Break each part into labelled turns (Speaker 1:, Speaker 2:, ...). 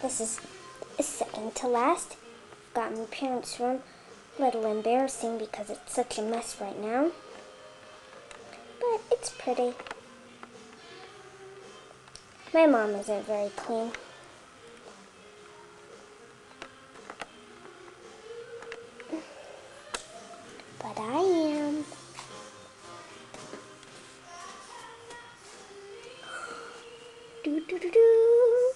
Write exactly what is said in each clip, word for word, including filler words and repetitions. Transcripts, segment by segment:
Speaker 1: This is second to last. Got my parents' room. A little embarrassing because it's such a mess right now. But it's pretty. My mom isn't very clean. But I am. Do do do do.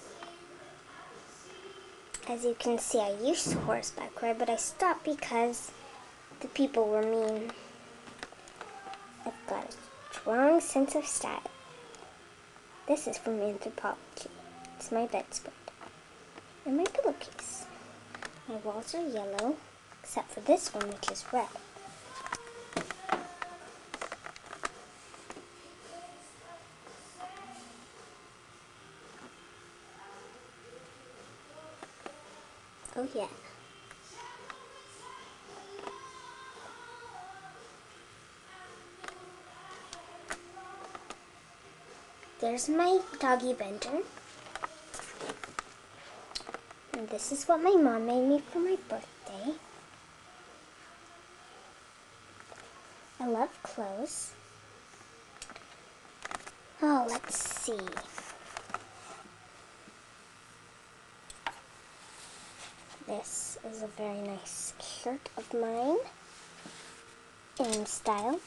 Speaker 1: As you can see, I used to horseback ride, but I stopped because the people were mean. I've got a strong sense of style. This is from Anthropology. It's my bedspread and my pillowcase. My walls are yellow, except for this one, which is red. Oh yeah. There's my doggy Bender. And this is what my mom made me for my birthday. I love clothes. Oh, let's see. This is a very nice shirt of mine in style.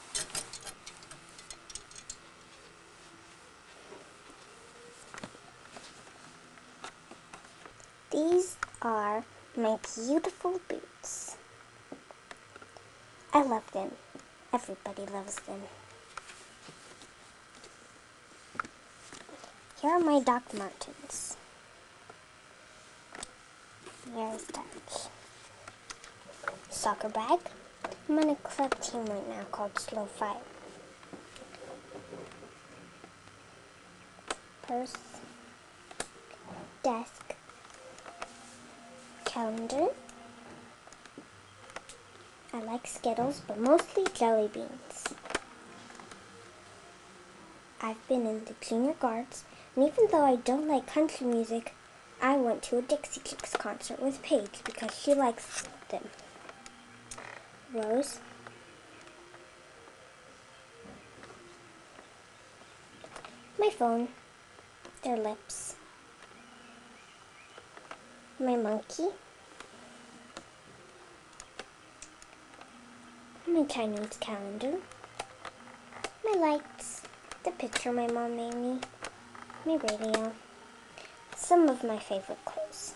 Speaker 1: These are my beautiful boots. I love them. Everybody loves them. Here are my Doc Martens. There's that. Soccer bag. I'm on a club team right now called Slow Fire. Purse. Desk. Calendar. I like Skittles, but mostly jelly beans. I've been in the junior guards, and even though I don't like country music, I went to a Dixie Chicks concert with Paige because she likes them. Rose. My phone. Their lips. My monkey. My Chinese calendar. My lights. The picture my mom made me. My radio. Some of my favorite clothes.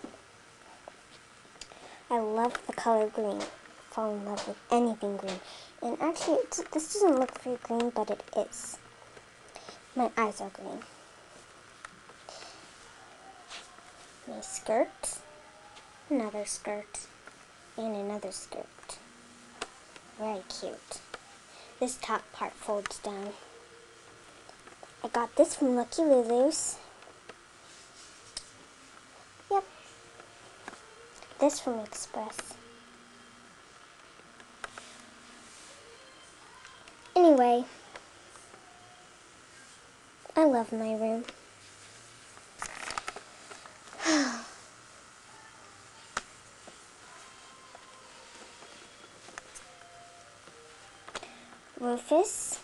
Speaker 1: I love the color green. Fall in love with anything green. And actually, it's, this doesn't look very green, but it is. My eyes are green. My skirt. Another skirt. And another skirt. Very cute. This top part folds down. I got this from Lucky Lulu's. Yep. This from Express. Anyway, I love my room. Rufus.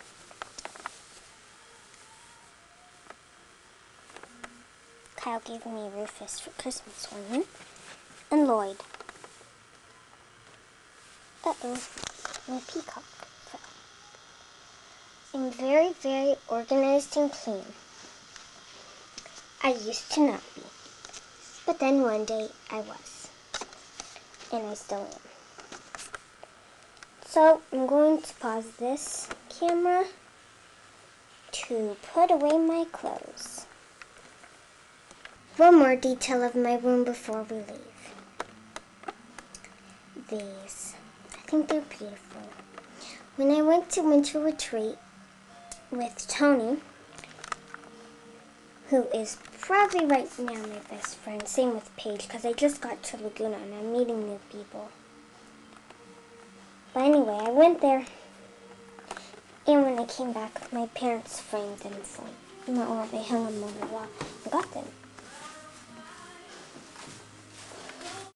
Speaker 1: Kyle gave me Rufus for Christmas one year. And Lloyd. Uh-oh, my peacock fell. I'm very, very organized and clean. I used to not be. But then one day I was. And I still am. So I'm going to pause this camera to put away my clothes. One more detail of my room before we leave. These. I think they're beautiful. When I went to winter retreat with Tony, who is probably right now my best friend, same with Paige, because I just got to Laguna and I'm meeting new people. But anyway, I went there, and when I came back, my parents framed them for me, or they hung them on the wall. I got them.